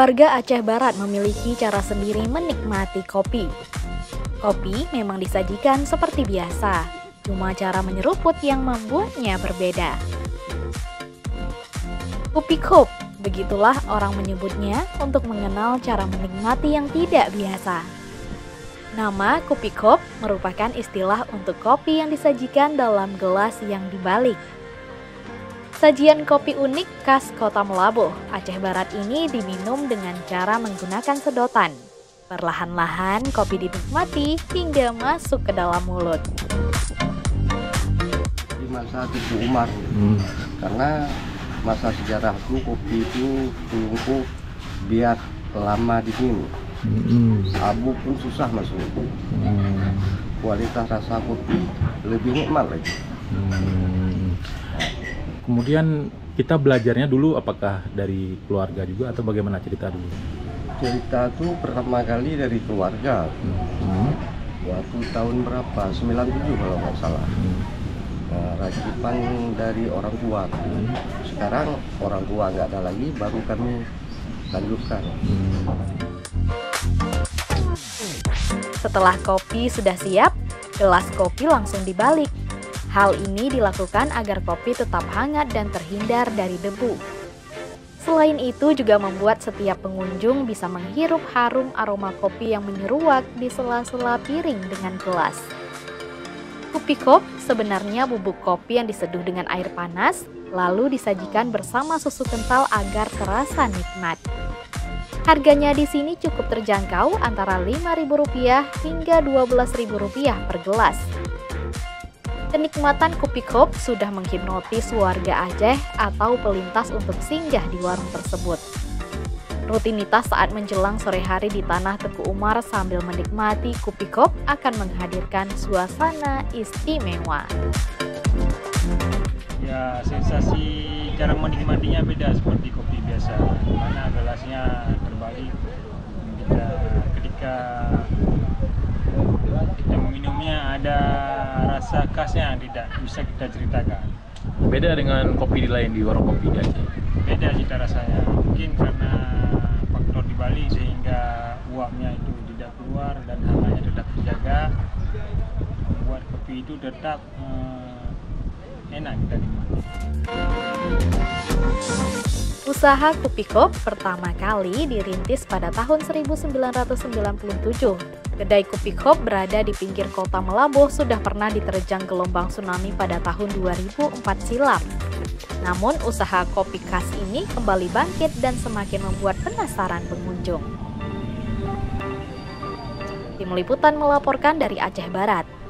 Warga Aceh Barat memiliki cara sendiri menikmati kopi. Kopi memang disajikan seperti biasa, cuma cara menyeruput yang membuatnya berbeda. Kupikop, begitulah orang menyebutnya untuk mengenal cara menikmati yang tidak biasa. Nama kupikop merupakan istilah untuk kopi yang disajikan dalam gelas yang dibalik. Sajian kopi unik khas Kota Melaboh, Aceh Barat ini diminum dengan cara menggunakan sedotan. Perlahan-lahan kopi dinikmati hingga masuk ke dalam mulut. Di masa Tuku Umar, karena masa sejarah itu kopi itu tungku biar lama diminum. Abu pun susah masuk. Kualitas rasa kopi lebih nikmat lagi. Kemudian kita belajarnya dulu apakah dari keluarga juga atau bagaimana cerita dulu? Cerita tuh pertama kali dari keluarga. Waktu tahun berapa? 97 kalau nggak salah. Racikan dari orang tua. Sekarang orang tua nggak ada lagi, baru kami lanjutkan. Setelah kopi sudah siap, gelas kopi langsung dibalik. Hal ini dilakukan agar kopi tetap hangat dan terhindar dari debu. Selain itu juga membuat setiap pengunjung bisa menghirup harum aroma kopi yang menyeruak di sela-sela piring dengan gelas. Kupikop sebenarnya bubuk kopi yang diseduh dengan air panas, lalu disajikan bersama susu kental agar terasa nikmat. Harganya di sini cukup terjangkau antara Rp5.000 hingga Rp12.000 per gelas. Kenikmatan kupikop sudah menghipnotis warga Aceh atau pelintas untuk singgah di warung tersebut. Rutinitas saat menjelang sore hari di tanah Teku Umar sambil menikmati kupikop akan menghadirkan suasana istimewa. Ya, sensasi cara menikmatinya beda seperti kopi biasa, mana gelasnya terbalik. Ketika kita meminumnya ada rasa khasnya yang tidak bisa kita ceritakan. Beda dengan kopi lain di warung kopi di Aceh. Beda cita rasanya, mungkin karena faktor dibalik sehingga uapnya itu tidak keluar dan hangatnya tetap terjaga, membuat kopi itu tetap enak kita nikmati. Usaha kupikop pertama kali dirintis pada tahun 1997. Kedai kupikop berada di pinggir kota Melaboh sudah pernah diterjang gelombang tsunami pada tahun 2004 silam. Namun usaha kopi khas ini kembali bangkit dan semakin membuat penasaran pengunjung. Tim Liputan melaporkan dari Aceh Barat.